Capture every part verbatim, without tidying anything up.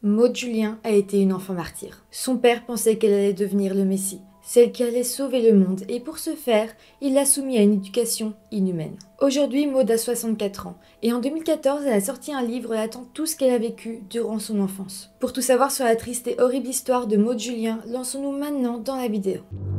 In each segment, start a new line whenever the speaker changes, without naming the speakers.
Maud Julien a été une enfant martyre. Son père pensait qu'elle allait devenir le Messie, celle qui allait sauver le monde, et pour ce faire, il l'a soumise à une éducation inhumaine. Aujourd'hui, Maud a soixante-quatre ans, et en deux mille quatorze, elle a sorti un livre relatant tout ce qu'elle a vécu durant son enfance. Pour tout savoir sur la triste et horrible histoire de Maud Julien, lançons-nous maintenant dans la vidéo.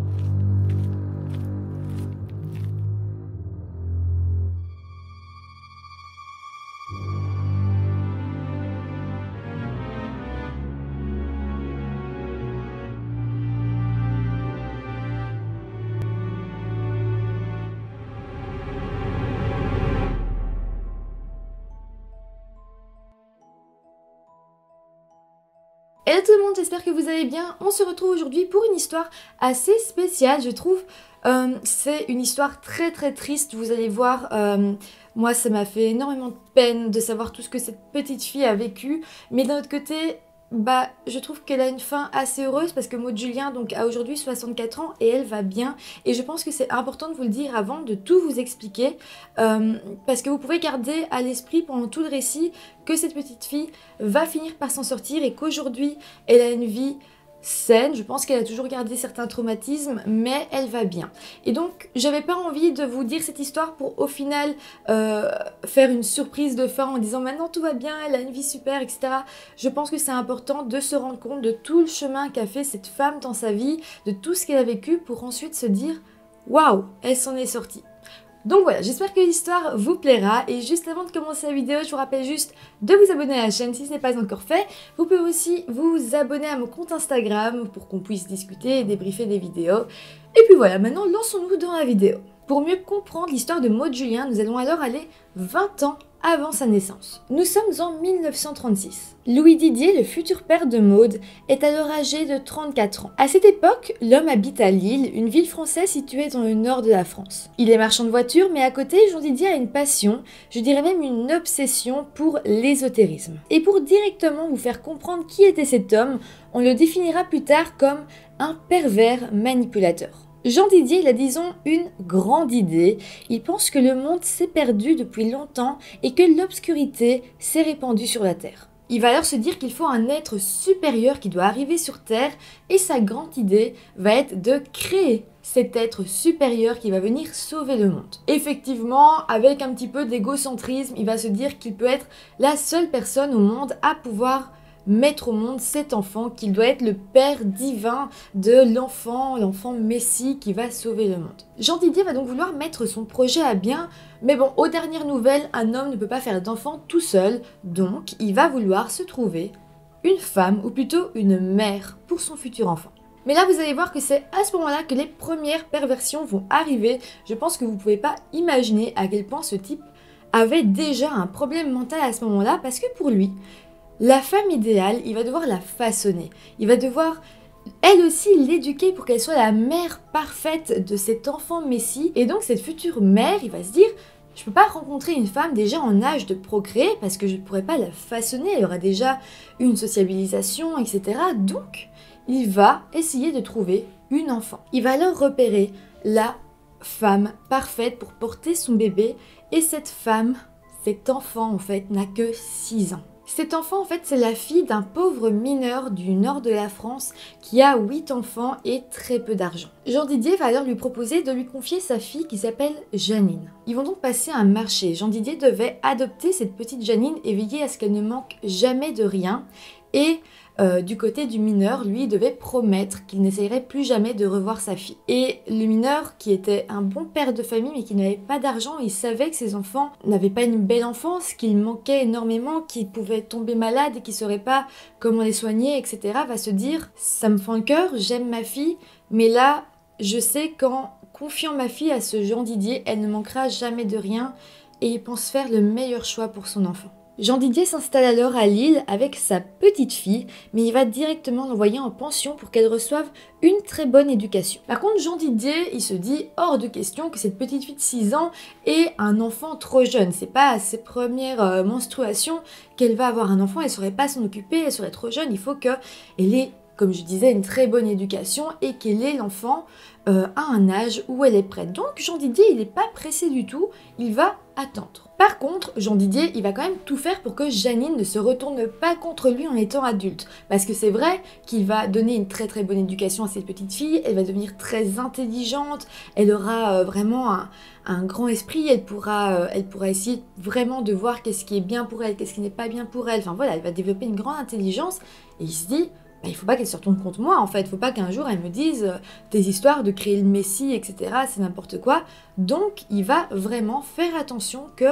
Hello tout le monde, j'espère que vous allez bien. On se retrouve aujourd'hui pour une histoire assez spéciale, je trouve. Euh, c'est une histoire très très triste, vous allez voir. Euh, moi, ça m'a fait énormément de peine de savoir tout ce que cette petite fille a vécu. Mais d'un autre côté, bah, je trouve qu'elle a une fin assez heureuse parce que Maud Julien donc, a aujourd'hui soixante-quatre ans et elle va bien. Et je pense que c'est important de vous le dire avant de tout vous expliquer. Euh, parce que vous pouvez garder à l'esprit pendant tout le récit que cette petite fille va finir par s'en sortir et qu'aujourd'hui elle a une vie saine. Je pense qu'elle a toujours gardé certains traumatismes, mais elle va bien. Et donc j'avais pas envie de vous dire cette histoire pour au final euh, faire une surprise de fin en disant maintenant tout va bien, elle a une vie super, et cetera. Je pense que c'est important de se rendre compte de tout le chemin qu'a fait cette femme dans sa vie, de tout ce qu'elle a vécu pour ensuite se dire waouh, elle s'en est sortie. Donc voilà, j'espère que l'histoire vous plaira et juste avant de commencer la vidéo, je vous rappelle juste de vous abonner à la chaîne si ce n'est pas encore fait. Vous pouvez aussi vous abonner à mon compte Instagram pour qu'on puisse discuter et débriefer des vidéos. Et puis voilà, maintenant lançons-nous dans la vidéo. Pour mieux comprendre l'histoire de Maud Julien, nous allons alors aller vingt ans avant sa naissance. Nous sommes en mille neuf cent trente-six. Louis Didier, le futur père de Maud, est alors âgé de trente-quatre ans. À cette époque, l'homme habite à Lille, une ville française située dans le nord de la France. Il est marchand de voitures, mais à côté, Jean Didier a une passion, je dirais même une obsession pour l'ésotérisme. Et pour directement vous faire comprendre qui était cet homme, on le définira plus tard comme un pervers manipulateur. Jean Didier, il a disons une grande idée. Il pense que le monde s'est perdu depuis longtemps et que l'obscurité s'est répandue sur la Terre. Il va alors se dire qu'il faut un être supérieur qui doit arriver sur Terre et sa grande idée va être de créer cet être supérieur qui va venir sauver le monde. Effectivement, avec un petit peu d'égocentrisme, il va se dire qu'il peut être la seule personne au monde à pouvoir mettre au monde cet enfant, qu'il doit être le père divin de l'enfant, l'enfant Messie qui va sauver le monde. Jean Didier va donc vouloir mettre son projet à bien, mais bon, aux dernières nouvelles, un homme ne peut pas faire d'enfant tout seul, donc il va vouloir se trouver une femme, ou plutôt une mère, pour son futur enfant. Mais là, vous allez voir que c'est à ce moment-là que les premières perversions vont arriver. Je pense que vous ne pouvez pas imaginer à quel point ce type avait déjà un problème mental à ce moment-là, parce que pour lui, la femme idéale, il va devoir la façonner. Il va devoir, elle aussi, l'éduquer pour qu'elle soit la mère parfaite de cet enfant Messie. Et donc, cette future mère, il va se dire, je ne peux pas rencontrer une femme déjà en âge de procréer parce que je ne pourrais pas la façonner. Elle aura déjà une sociabilisation, et cetera. Donc, il va essayer de trouver une enfant. Il va alors repérer la femme parfaite pour porter son bébé. Et cette femme, cet enfant, en fait, n'a que six ans. Cet enfant, en fait, c'est la fille d'un pauvre mineur du nord de la France qui a huit enfants et très peu d'argent. Jean Didier va alors lui proposer de lui confier sa fille qui s'appelle Janine. Ils vont donc passer un marché. Jean Didier devait adopter cette petite Janine et veiller à ce qu'elle ne manque jamais de rien. Et euh, du côté du mineur, lui, devait promettre qu'il n'essayerait plus jamais de revoir sa fille. Et le mineur, qui était un bon père de famille mais qui n'avait pas d'argent, il savait que ses enfants n'avaient pas une belle enfance, qu'il manquait énormément, qu'ils pouvaient tomber malades et qu'ils ne sauraient pas comment les soigner, et cetera, va se dire « ça me fend le cœur, j'aime ma fille, mais là, je sais qu'en confiant ma fille à ce Jean Didier, elle ne manquera jamais de rien et il pense faire le meilleur choix pour son enfant. » Jean Didier s'installe alors à Lille avec sa petite fille, mais il va directement l'envoyer en pension pour qu'elle reçoive une très bonne éducation. Par contre, Jean Didier, il se dit hors de question que cette petite fille de six ans ait un enfant trop jeune. C'est pas à ses premières euh, menstruations qu'elle va avoir un enfant, elle ne saurait pas s'en occuper, elle serait trop jeune, il faut qu'elle ait comme je disais, une très bonne éducation et qu'elle ait l'enfant euh, à un âge où elle est prête. Donc Jean Didier, il n'est pas pressé du tout, il va attendre. Par contre, Jean Didier, il va quand même tout faire pour que Janine ne se retourne pas contre lui en étant adulte. Parce que c'est vrai qu'il va donner une très très bonne éducation à cette petite fille, elle va devenir très intelligente, elle aura euh, vraiment un, un grand esprit, elle pourra, euh, elle pourra essayer vraiment de voir qu'est-ce qui est bien pour elle, qu'est-ce qui n'est pas bien pour elle. Enfin voilà, elle va développer une grande intelligence et il se dit... Bah, il faut pas qu'elle se retourne contre moi en fait, il faut pas qu'un jour elle me dise euh, tes histoires de créer le Messie, et cetera, c'est n'importe quoi. Donc il va vraiment faire attention que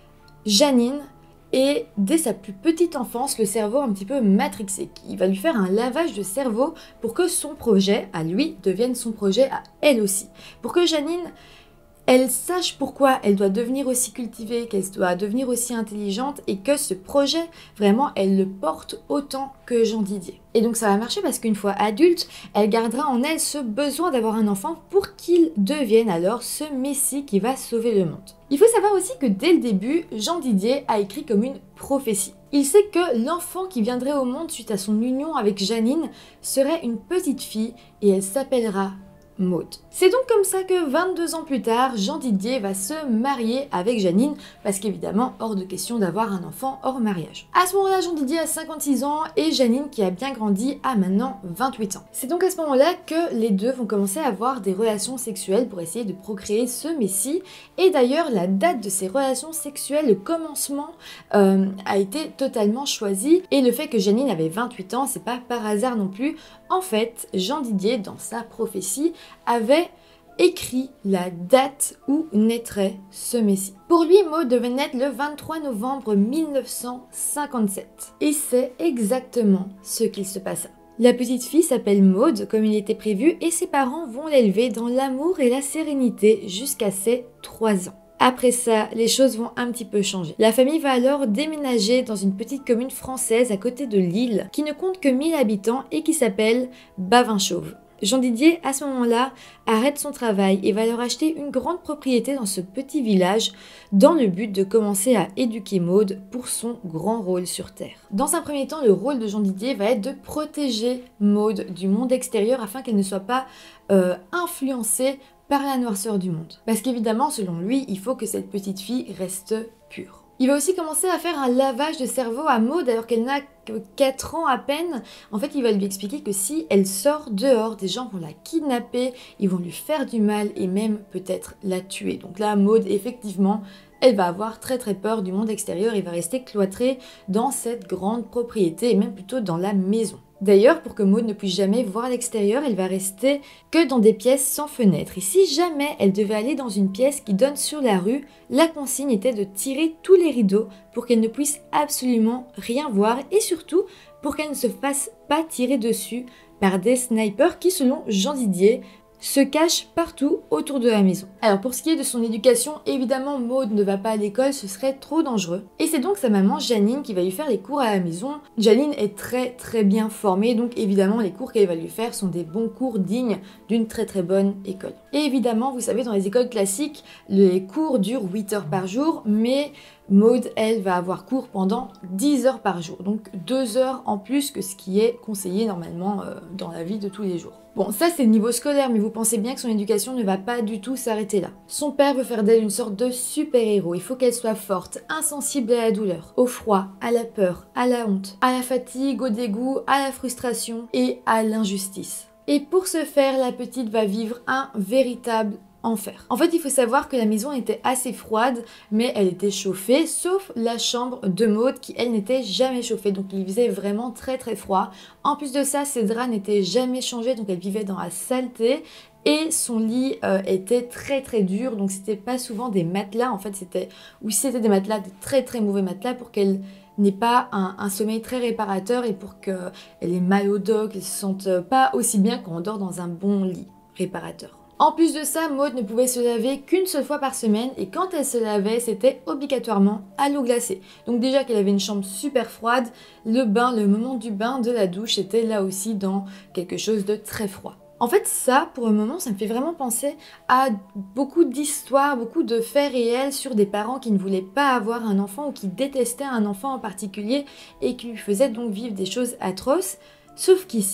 Janine ait dès sa plus petite enfance le cerveau un petit peu matrixé. Il va lui faire un lavage de cerveau pour que son projet à lui devienne son projet à elle aussi. Pour que Janine... elle sache pourquoi elle doit devenir aussi cultivée, qu'elle doit devenir aussi intelligente et que ce projet, vraiment, elle le porte autant que Jean Didier. Et donc ça va marcher parce qu'une fois adulte, elle gardera en elle ce besoin d'avoir un enfant pour qu'il devienne alors ce messie qui va sauver le monde. Il faut savoir aussi que dès le début, Jean Didier a écrit comme une prophétie. Il sait que l'enfant qui viendrait au monde suite à son union avec Janine serait une petite fille et elle s'appellera Maud. C'est donc comme ça que vingt-deux ans plus tard, Jean Didier va se marier avec Janine, parce qu'évidemment, hors de question d'avoir un enfant hors mariage. À ce moment-là, Jean Didier a cinquante-six ans et Janine, qui a bien grandi, a maintenant vingt-huit ans. C'est donc à ce moment-là que les deux vont commencer à avoir des relations sexuelles pour essayer de procréer ce messie. Et d'ailleurs, la date de ces relations sexuelles, le commencement, euh, a été totalement choisi. Et le fait que Janine avait vingt-huit ans, c'est pas par hasard non plus. En fait, Jean Didier, dans sa prophétie, avait écrit la date où naîtrait ce messie. Pour lui, Maud devait naître le vingt-trois novembre mille neuf cent cinquante-sept. Et c'est exactement ce qu'il se passa. La petite fille s'appelle Maud, comme il était prévu, et ses parents vont l'élever dans l'amour et la sérénité jusqu'à ses trois ans. Après ça, les choses vont un petit peu changer. La famille va alors déménager dans une petite commune française à côté de Lille, qui ne compte que mille habitants et qui s'appelle Bavinchauve. Jean Didier, à ce moment-là, arrête son travail et va leur acheter une grande propriété dans ce petit village dans le but de commencer à éduquer Maud pour son grand rôle sur Terre. Dans un premier temps, le rôle de Jean Didier va être de protéger Maud du monde extérieur afin qu'elle ne soit pas euh, influencée par la noirceur du monde. Parce qu'évidemment, selon lui, il faut que cette petite fille reste pure. Il va aussi commencer à faire un lavage de cerveau à Maud alors qu'elle n'a que quatre ans à peine. En fait, il va lui expliquer que si elle sort dehors, des gens vont la kidnapper, ils vont lui faire du mal et même peut-être la tuer. Donc là, Maud, effectivement, elle va avoir très très peur du monde extérieur et va rester cloîtrée dans cette grande propriété et même plutôt dans la maison. D'ailleurs, pour que Maud ne puisse jamais voir l'extérieur, elle va rester que dans des pièces sans fenêtre. Et si jamais elle devait aller dans une pièce qui donne sur la rue, la consigne était de tirer tous les rideaux pour qu'elle ne puisse absolument rien voir et surtout pour qu'elle ne se fasse pas tirer dessus par des snipers qui, selon Jean Didier, se cache partout autour de la maison. Alors pour ce qui est de son éducation, évidemment Maud ne va pas à l'école, ce serait trop dangereux. Et c'est donc sa maman Janine qui va lui faire les cours à la maison. Janine est très très bien formée, donc évidemment les cours qu'elle va lui faire sont des bons cours dignes d'une très très bonne école. Et évidemment, vous savez, dans les écoles classiques, les cours durent huit heures par jour, mais Maud, elle, va avoir cours pendant dix heures par jour, donc deux heures en plus que ce qui est conseillé normalement euh, dans la vie de tous les jours. Bon, ça c'est le niveau scolaire, mais vous pensez bien que son éducation ne va pas du tout s'arrêter là. Son père veut faire d'elle une sorte de super-héros. Il faut qu'elle soit forte, insensible à la douleur, au froid, à la peur, à la honte, à la fatigue, au dégoût, à la frustration et à l'injustice. Et pour ce faire, la petite va vivre un véritable enfer. En fait, il faut savoir que la maison était assez froide, mais elle était chauffée, sauf la chambre de Maud qui, elle, n'était jamais chauffée. Donc, il faisait vraiment très très froid. En plus de ça, ses draps n'étaient jamais changés, donc elle vivait dans la saleté. Et son lit euh, était très très dur, donc c'était pas souvent des matelas. En fait, c'était, oui, c'était des matelas, des très très mauvais matelas pour qu'elle n'ait pas un, un sommeil très réparateur et pour qu'elle ait mal au dos, qu'elle se sente pas aussi bien quand on dort dans un bon lit réparateur. En plus de ça, Maud ne pouvait se laver qu'une seule fois par semaine et quand elle se lavait, c'était obligatoirement à l'eau glacée. Donc déjà qu'elle avait une chambre super froide, le bain, le moment du bain, de la douche, était là aussi dans quelque chose de très froid. En fait, ça, pour le moment, ça me fait vraiment penser à beaucoup d'histoires, beaucoup de faits réels sur des parents qui ne voulaient pas avoir un enfant ou qui détestaient un enfant en particulier et qui lui faisaient donc vivre des choses atroces. Sauf qu'ici,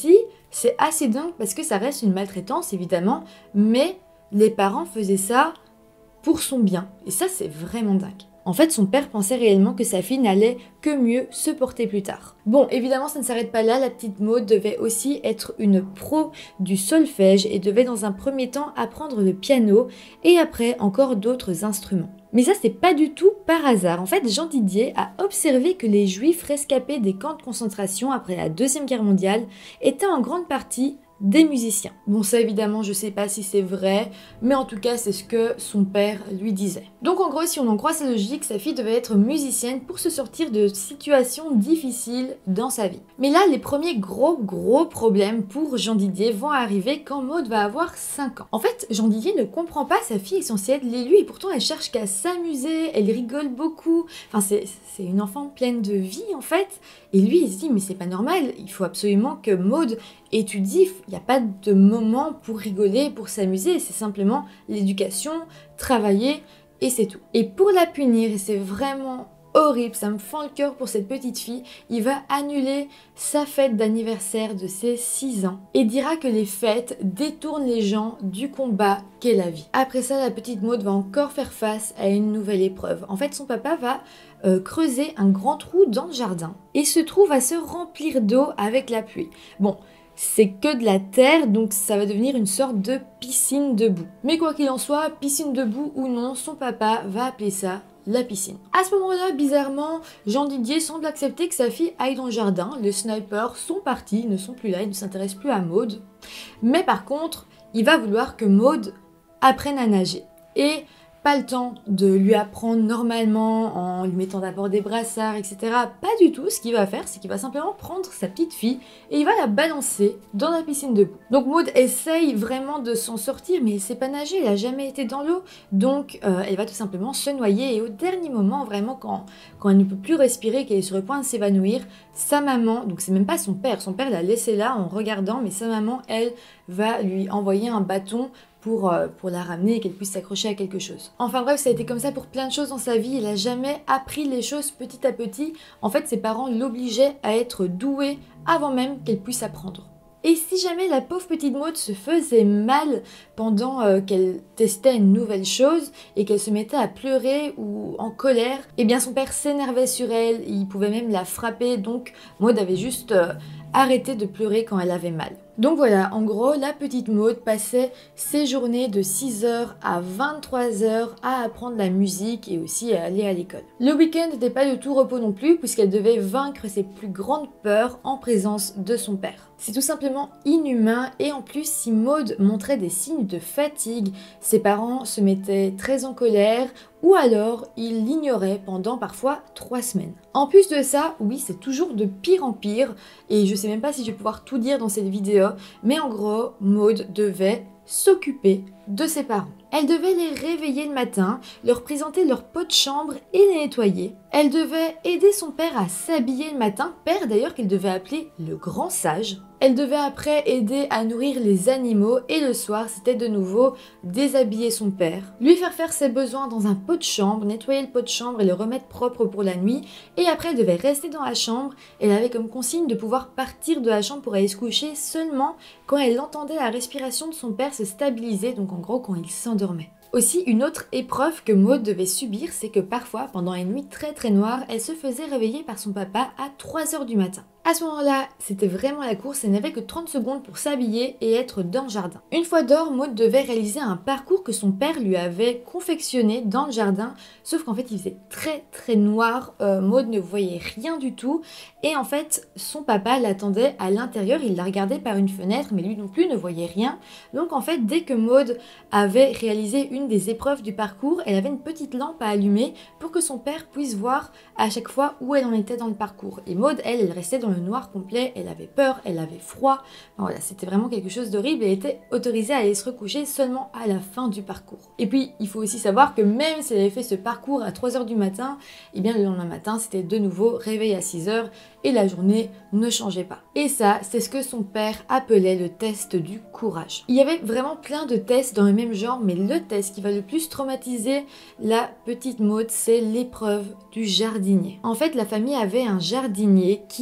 C'est assez dingue parce que ça reste une maltraitance évidemment, mais les parents faisaient ça pour son bien. Et ça, c'est vraiment dingue. En fait, son père pensait réellement que sa fille n'allait que mieux se porter plus tard. Bon, évidemment, ça ne s'arrête pas là. La petite Maud devait aussi être une pro du solfège et devait dans un premier temps apprendre le piano et après encore d'autres instruments. Mais ça, c'est pas du tout par hasard. En fait, Jean Didier a observé que les Juifs rescapés des camps de concentration après la Deuxième Guerre mondiale étaient en grande partie des musiciens. Bon, ça évidemment, je sais pas si c'est vrai, mais en tout cas, c'est ce que son père lui disait. Donc en gros, si on en croit sa logique, sa fille devait être musicienne pour se sortir de situations difficiles dans sa vie. Mais là, les premiers gros gros problèmes pour Jean Didier vont arriver quand Maud va avoir cinq ans. En fait, Jean Didier ne comprend pas sa fille est censée être l'élu et pourtant elle cherche qu'à s'amuser, elle rigole beaucoup. Enfin, c'est une enfant pleine de vie en fait. Et lui, il se dit, mais c'est pas normal, il faut absolument que Maud étudie, il n'y a pas de moment pour rigoler, pour s'amuser, c'est simplement l'éducation, travailler, et c'est tout. Et pour la punir, et c'est vraiment horrible, ça me fend le cœur pour cette petite fille, il va annuler sa fête d'anniversaire de ses six ans et dira que les fêtes détournent les gens du combat qu'est la vie. Après ça, la petite Maud va encore faire face à une nouvelle épreuve. En fait, son papa va euh, creuser un grand trou dans le jardin et se trouve à se remplir d'eau avec la pluie. Bon, c'est que de la terre, donc ça va devenir une sorte de piscine de boue. Mais quoi qu'il en soit, piscine de boue ou non, son papa va appeler ça la piscine. À ce moment-là, bizarrement, Jean Didier semble accepter que sa fille aille dans le jardin. Les snipers sont partis, ne sont plus là, ils ne s'intéressent plus à Maud. Mais par contre, il va vouloir que Maud apprenne à nager. Et pas le temps de lui apprendre normalement en lui mettant d'abord des brassards, et cetera. Pas du tout. Ce qu'il va faire, c'est qu'il va simplement prendre sa petite fille et il va la balancer dans la piscine de boue. Donc Maud essaye vraiment de s'en sortir, mais elle sait pas nager, elle a jamais été dans l'eau. Donc euh, elle va tout simplement se noyer et au dernier moment, vraiment quand, quand elle ne peut plus respirer, qu'elle est sur le point de s'évanouir, sa maman, donc c'est même pas son père, son père l'a laissée là en regardant, mais sa maman, elle, va lui envoyer un bâton Pour, euh, pour la ramener et qu'elle puisse s'accrocher à quelque chose. Enfin bref, ça a été comme ça pour plein de choses dans sa vie. Il a jamais appris les choses petit à petit. En fait, ses parents l'obligeaient à être douée avant même qu'elle puisse apprendre. Et si jamais la pauvre petite Maud se faisait mal pendant euh, qu'elle testait une nouvelle chose et qu'elle se mettait à pleurer ou en colère, eh bien son père s'énervait sur elle, il pouvait même la frapper, donc Maud avait juste euh, arrêté de pleurer quand elle avait mal. Donc voilà, en gros, la petite Maud passait ses journées de six heures à vingt-trois heures à apprendre la musique et aussi à aller à l'école. Le week-end n'était pas de tout repos non plus puisqu'elle devait vaincre ses plus grandes peurs en présence de son père. C'est tout simplement inhumain et en plus, si Maud montrait des signes de fatigue, ses parents se mettaient très en colère ou alors ils l'ignoraient pendant parfois trois semaines. En plus de ça, oui, c'est toujours de pire en pire et je sais même pas si je vais pouvoir tout dire dans cette vidéo, mais en gros, Maud devait s'occuper de ses parents. Elle devait les réveiller le matin, leur présenter leur pot de chambre et les nettoyer. Elle devait aider son père à s'habiller le matin, père d'ailleurs qu'elle devait appeler le grand sage. Elle devait après aider à nourrir les animaux et le soir, c'était de nouveau déshabiller son père, lui faire faire ses besoins dans un pot de chambre, nettoyer le pot de chambre et le remettre propre pour la nuit. Et après, elle devait rester dans la chambre. Elle avait comme consigne de pouvoir partir de la chambre pour aller se coucher seulement quand elle entendait la respiration de son père se stabiliser, donc en gros quand il s'endormait. Aussi, une autre épreuve que Maud devait subir, c'est que parfois, pendant une nuit très très noire, elle se faisait réveiller par son papa à trois heures du matin. À ce moment-là, c'était vraiment la course, elle n'avait que trente secondes pour s'habiller et être dans le jardin. Une fois dehors, Maud devait réaliser un parcours que son père lui avait confectionné dans le jardin, sauf qu'en fait il faisait très très noir, euh, Maud ne voyait rien du tout, et en fait son papa l'attendait à l'intérieur, il la regardait par une fenêtre, mais lui non plus ne voyait rien. Donc en fait, dès que Maud avait réalisé une des épreuves du parcours, elle avait une petite lampe à allumer pour que son père puisse voir à chaque fois où elle en était dans le parcours. Et Maud, elle, elle restait dans le noir complet, elle avait peur, elle avait froid, enfin, voilà, c'était vraiment quelque chose d'horrible, elle était autorisée à aller se recoucher seulement à la fin du parcours. Et puis, il faut aussi savoir que même si elle avait fait ce parcours à trois heures du matin, et bien le lendemain matin, c'était de nouveau réveil à six heures et la journée ne changeait pas. Et ça, c'est ce que son père appelait le test du courage. Il y avait vraiment plein de tests dans le même genre, mais le test qui va le plus traumatiser la petite Maud, c'est l'épreuve du jardinier. En fait, la famille avait un jardinier qui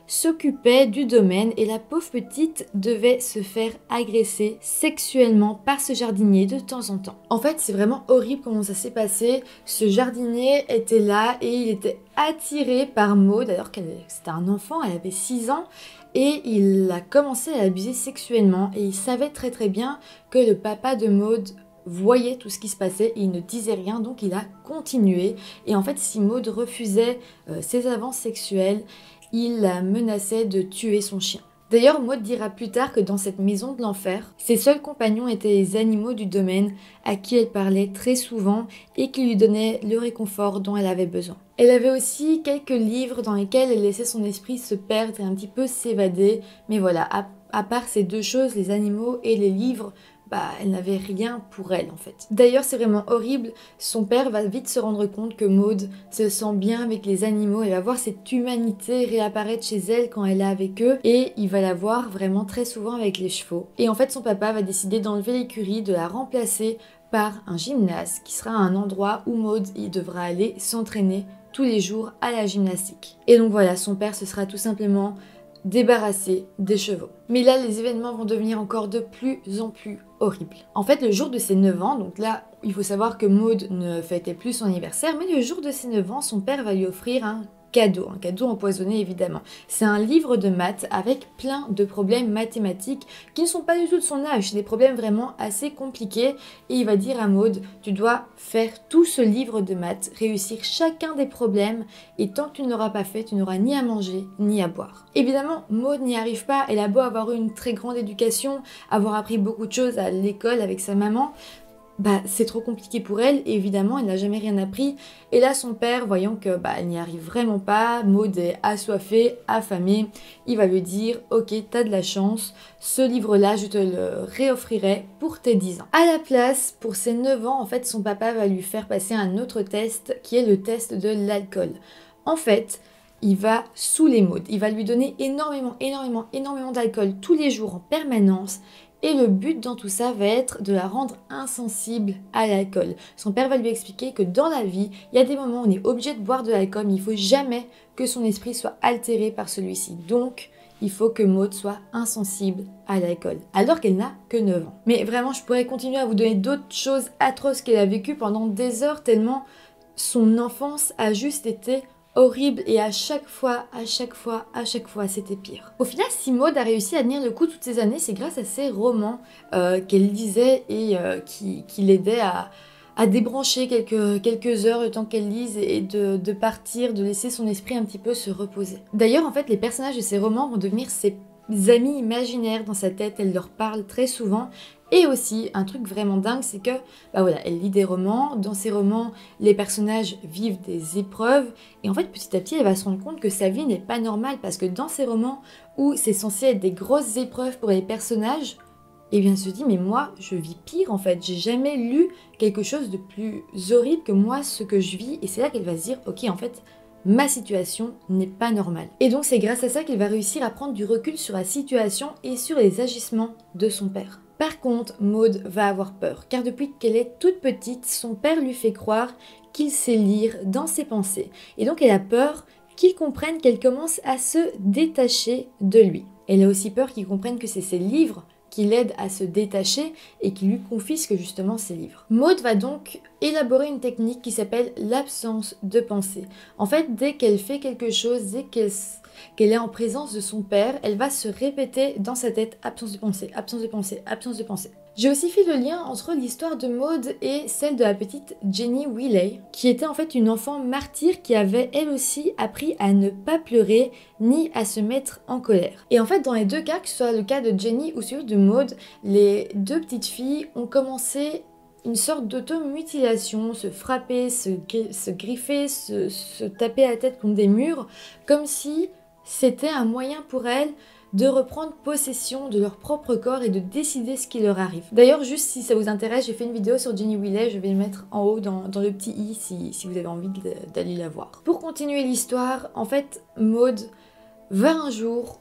s'occupait du domaine et la pauvre petite devait se faire agresser sexuellement par ce jardinier de temps en temps. En fait, c'est vraiment horrible comment ça s'est passé. Ce jardinier était là et il était attiré par Maud, alors que c'était un enfant, elle avait six ans, et il a commencé à l'abuser sexuellement et il savait très très bien que le papa de Maud voyait tout ce qui se passait et il ne disait rien, donc il a continué. Et en fait, si Maud refusait euh, ses avances sexuelles, il la menaçait de tuer son chien. D'ailleurs, Maud dira plus tard que dans cette maison de l'enfer, ses seuls compagnons étaient les animaux du domaine à qui elle parlait très souvent et qui lui donnaient le réconfort dont elle avait besoin. Elle avait aussi quelques livres dans lesquels elle laissait son esprit se perdre et un petit peu s'évader, mais voilà, à, à part ces deux choses, les animaux et les livres, bah, elle n'avait rien pour elle en fait. D'ailleurs, c'est vraiment horrible, son père va vite se rendre compte que Maud se sent bien avec les animaux, elle va voir cette humanité réapparaître chez elle quand elle est avec eux et il va la voir vraiment très souvent avec les chevaux. Et en fait, son papa va décider d'enlever l'écurie, de la remplacer par un gymnase qui sera un endroit où Maud il devra aller s'entraîner tous les jours à la gymnastique. Et donc voilà, son père se sera tout simplement débarrassé des chevaux. Mais là, les événements vont devenir encore de plus en plus horribles. En fait, le jour de ses neuf ans, donc là, il faut savoir que Maud ne fêtait plus son anniversaire, mais le jour de ses neuf ans, son père va lui offrir un cadeau, un cadeau empoisonné évidemment. C'est un livre de maths avec plein de problèmes mathématiques qui ne sont pas du tout de son âge, c'est des problèmes vraiment assez compliqués et il va dire à Maud, tu dois faire tout ce livre de maths, réussir chacun des problèmes et tant que tu ne l'auras pas fait, tu n'auras ni à manger ni à boire. Évidemment, Maud n'y arrive pas, elle a beau avoir eu une très grande éducation, avoir appris beaucoup de choses à l'école avec sa maman, bah, c'est trop compliqué pour elle et évidemment elle n'a jamais rien appris et là son père voyant que bah, elle n'y arrive vraiment pas, Maud est assoiffée, affamée, il va lui dire ok t'as de la chance, ce livre là je te le réoffrirai pour tes dix ans. À la place pour ses neuf ans en fait son papa va lui faire passer un autre test qui est le test de l'alcool. En fait il va saouler Maud, il va lui donner énormément énormément énormément d'alcool tous les jours en permanence. Et le but dans tout ça va être de la rendre insensible à l'alcool. Son père va lui expliquer que dans la vie, il y a des moments où on est obligé de boire de l'alcool, mais il ne faut jamais que son esprit soit altéré par celui-ci. Donc, il faut que Maud soit insensible à l'alcool, alors qu'elle n'a que neuf ans. Mais vraiment, je pourrais continuer à vous donner d'autres choses atroces qu'elle a vécues pendant des heures, tellement son enfance a juste été horrible et à chaque fois, à chaque fois, à chaque fois, c'était pire. Au final, si Maud a réussi à tenir le coup toutes ces années, c'est grâce à ces romans euh, qu'elle lisait et euh, qui, qui l'aidaient à, à débrancher quelques, quelques heures le temps qu'elle lise et de, de partir, de laisser son esprit un petit peu se reposer. D'ailleurs, en fait, les personnages de ces romans vont devenir ses amis imaginaires dans sa tête, elle leur parle très souvent. Et aussi, un truc vraiment dingue, c'est que, bah voilà, elle lit des romans. Dans ces romans, les personnages vivent des épreuves. Et en fait, petit à petit, elle va se rendre compte que sa vie n'est pas normale. Parce que dans ces romans où c'est censé être des grosses épreuves pour les personnages, et bien elle se dit, mais moi, je vis pire en fait. J'ai jamais lu quelque chose de plus horrible que moi, ce que je vis. Et c'est là qu'elle va se dire, ok, en fait, ma situation n'est pas normale. Et donc, c'est grâce à ça qu'elle va réussir à prendre du recul sur la situation et sur les agissements de son père. Par contre, Maud va avoir peur, car depuis qu'elle est toute petite, son père lui fait croire qu'il sait lire dans ses pensées. Et donc elle a peur qu'il comprenne qu'elle commence à se détacher de lui. Elle a aussi peur qu'il comprenne que c'est ses livres qui l'aident à se détacher et qui lui confisquent justement ses livres. Maud va donc élaborer une technique qui s'appelle l'absence de pensée. En fait, dès qu'elle fait quelque chose, dès qu'elle qu'elle est en présence de son père, elle va se répéter dans sa tête absence de pensée, absence de pensée, absence de pensée. J'ai aussi fait le lien entre l'histoire de Maud et celle de la petite Jenny Willey, qui était en fait une enfant martyre qui avait elle aussi appris à ne pas pleurer ni à se mettre en colère. Et en fait dans les deux cas, que ce soit le cas de Jenny ou celui de Maud, les deux petites filles ont commencé une sorte d'automutilation, se frapper, se, gri se griffer, se, se taper la tête contre des murs, comme si c'était un moyen pour elles de reprendre possession de leur propre corps et de décider ce qui leur arrive. D'ailleurs, juste si ça vous intéresse, j'ai fait une vidéo sur Jenny Willey, je vais le mettre en haut dans, dans le petit i si, si vous avez envie d'aller la voir. Pour continuer l'histoire, en fait, Maud va un jour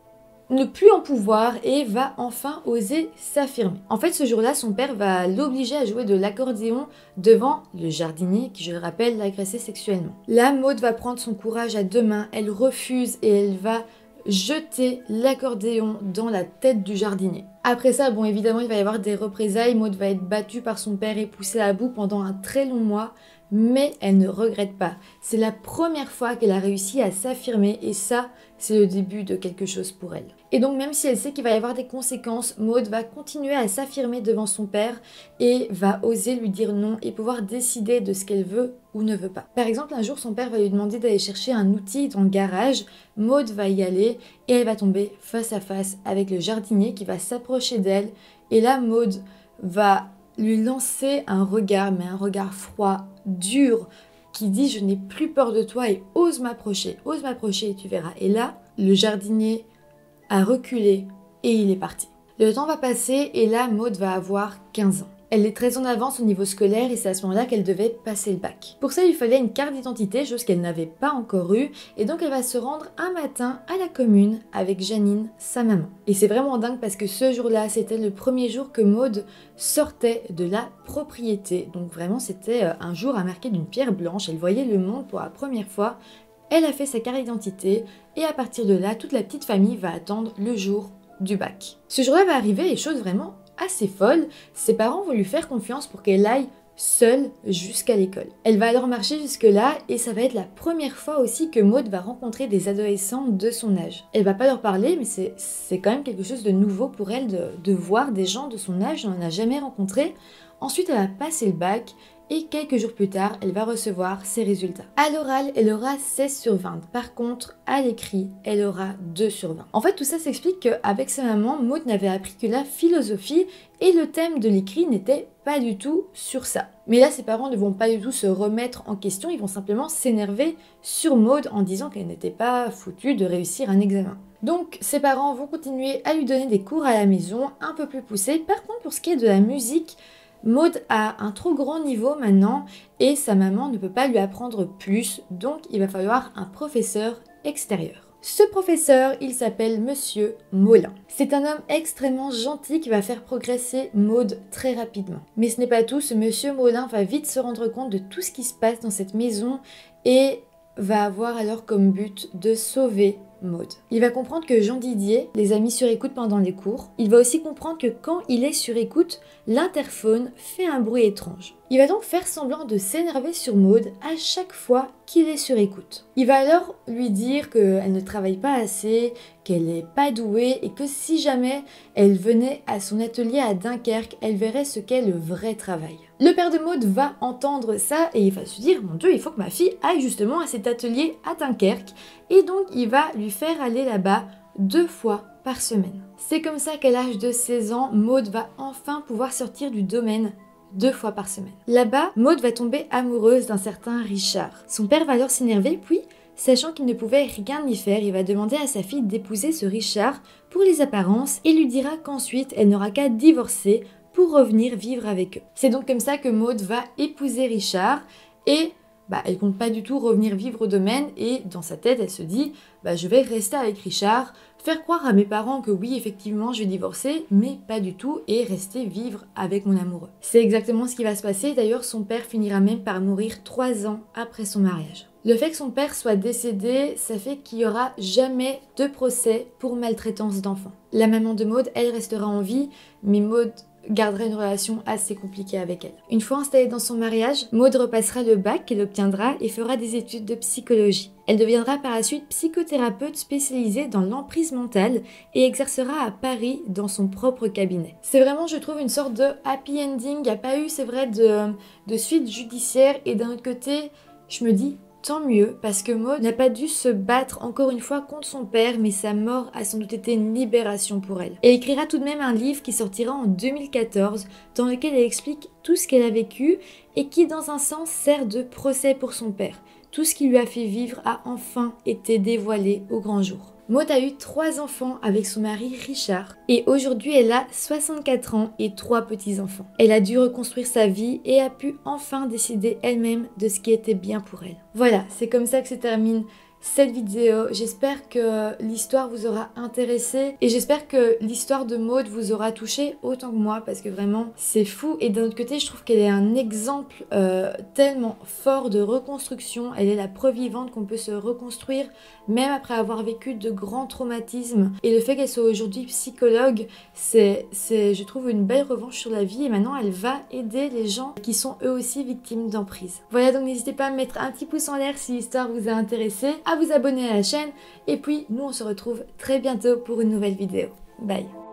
ne plus en pouvoir et va enfin oser s'affirmer. En fait, ce jour-là, son père va l'obliger à jouer de l'accordéon devant le jardinier qui, je le rappelle, l'agressait sexuellement. Là, Maud va prendre son courage à deux mains, elle refuse et elle va jeter l'accordéon dans la tête du jardinier. Après ça, bon évidemment il va y avoir des représailles, Maud va être battue par son père et poussée à bout pendant un très long mois, mais elle ne regrette pas. C'est la première fois qu'elle a réussi à s'affirmer et ça, c'est le début de quelque chose pour elle. Et donc même si elle sait qu'il va y avoir des conséquences, Maud va continuer à s'affirmer devant son père et va oser lui dire non et pouvoir décider de ce qu'elle veut ou ne veut pas. Par exemple, un jour son père va lui demander d'aller chercher un outil dans le garage, Maud va y aller et elle va tomber face à face avec le jardinier qui va s'approcher d'elle et là Maud va lui lancer un regard, mais un regard froid, dur, qui dit je n'ai plus peur de toi et ose m'approcher, ose m'approcher et tu verras. Et là, le jardinier a reculé et il est parti. Le temps va passer et là, Maud va avoir quinze ans. Elle est très en avance au niveau scolaire et c'est à ce moment-là qu'elle devait passer le bac. Pour ça, il fallait une carte d'identité, chose qu'elle n'avait pas encore eue, et donc elle va se rendre un matin à la commune avec Janine, sa maman. Et c'est vraiment dingue parce que ce jour-là, c'était le premier jour que Maud sortait de la propriété. Donc vraiment, c'était un jour à marquer d'une pierre blanche. Elle voyait le monde pour la première fois. Elle a fait sa carte d'identité et à partir de là, toute la petite famille va attendre le jour du bac. Ce jour-là va arriver et chose vraiment assez folle, ses parents vont lui faire confiance pour qu'elle aille seule jusqu'à l'école. Elle va alors marcher jusque-là et ça va être la première fois aussi que Maud va rencontrer des adolescents de son âge. Elle va pas leur parler mais c'est quand même quelque chose de nouveau pour elle de, de voir des gens de son âge, on n'en a jamais rencontré. Ensuite elle va passer le bac et quelques jours plus tard, elle va recevoir ses résultats. À l'oral, elle aura seize sur vingt. Par contre, à l'écrit, elle aura deux sur vingt. En fait, tout ça s'explique qu'avec sa maman, Maud n'avait appris que la philosophie et le thème de l'écrit n'était pas du tout sur ça. Mais là, ses parents ne vont pas du tout se remettre en question, ils vont simplement s'énerver sur Maud en disant qu'elle n'était pas foutue de réussir un examen. Donc, ses parents vont continuer à lui donner des cours à la maison, un peu plus poussés. Par contre, pour ce qui est de la musique, Maud a un trop grand niveau maintenant et sa maman ne peut pas lui apprendre plus, donc il va falloir un professeur extérieur. Ce professeur, il s'appelle Monsieur Molin. C'est un homme extrêmement gentil qui va faire progresser Maud très rapidement. Mais ce n'est pas tout, ce Monsieur Molin va vite se rendre compte de tout ce qui se passe dans cette maison et va avoir alors comme but de sauver Maud. Il va comprendre que Jean Didier les a mis sur écoute pendant les cours. Il va aussi comprendre que quand il est sur écoute, l'interphone fait un bruit étrange. Il va donc faire semblant de s'énerver sur Maud à chaque fois qu'il est sur écoute. Il va alors lui dire qu'elle ne travaille pas assez, qu'elle n'est pas douée et que si jamais elle venait à son atelier à Dunkerque, elle verrait ce qu'est le vrai travail. Le père de Maud va entendre ça et il va se dire « Mon Dieu, il faut que ma fille aille justement à cet atelier à Dunkerque » et donc il va lui faire aller là-bas deux fois par semaine. C'est comme ça qu'à l'âge de seize ans, Maud va enfin pouvoir sortir du domaine deux fois par semaine. Là-bas, Maud va tomber amoureuse d'un certain Richard. Son père va alors s'énerver, puis, sachant qu'il ne pouvait rien y faire, il va demander à sa fille d'épouser ce Richard pour les apparences et lui dira qu'ensuite elle n'aura qu'à divorcer pour revenir vivre avec eux. C'est donc comme ça que Maud va épouser Richard et bah, elle compte pas du tout revenir vivre au domaine et dans sa tête elle se dit bah, je vais rester avec Richard, faire croire à mes parents que oui effectivement je vais divorcer mais pas du tout et rester vivre avec mon amoureux. C'est exactement ce qui va se passer, d'ailleurs son père finira même par mourir trois ans après son mariage. Le fait que son père soit décédé, ça fait qu'il n'y aura jamais de procès pour maltraitance d'enfants. La maman de Maud, elle restera en vie, mais Maud gardera une relation assez compliquée avec elle. Une fois installée dans son mariage, Maud repassera le bac qu'elle obtiendra et fera des études de psychologie. Elle deviendra par la suite psychothérapeute spécialisée dans l'emprise mentale et exercera à Paris dans son propre cabinet. C'est vraiment, je trouve, une sorte de happy ending. Il n'y a pas eu, c'est vrai, de, de suite judiciaire et d'un autre côté, je me dis tant mieux, parce que Maud n'a pas dû se battre encore une fois contre son père, mais sa mort a sans doute été une libération pour elle. Elle écrira tout de même un livre qui sortira en deux mille quatorze, dans lequel elle explique tout ce qu'elle a vécu et qui, dans un sens, sert de procès pour son père. Tout ce qui lui a fait vivre a enfin été dévoilé au grand jour. Maud a eu trois enfants avec son mari Richard et aujourd'hui elle a soixante-quatre ans et trois petits-enfants. Elle a dû reconstruire sa vie et a pu enfin décider elle-même de ce qui était bien pour elle. Voilà, c'est comme ça que se termine cette vidéo. J'espère que l'histoire vous aura intéressé et j'espère que l'histoire de Maud vous aura touché autant que moi parce que vraiment c'est fou. Et d'un autre côté, je trouve qu'elle est un exemple euh, tellement fort de reconstruction. Elle est la preuve vivante qu'on peut se reconstruire même après avoir vécu de grands traumatismes. Et le fait qu'elle soit aujourd'hui psychologue, c'est, c'est, je trouve, une belle revanche sur la vie. Et maintenant, elle va aider les gens qui sont eux aussi victimes d'emprise. Voilà, donc n'hésitez pas à mettre un petit pouce en l'air si l'histoire vous a intéressé, à vous abonner à la chaîne. Et puis, nous, on se retrouve très bientôt pour une nouvelle vidéo. Bye!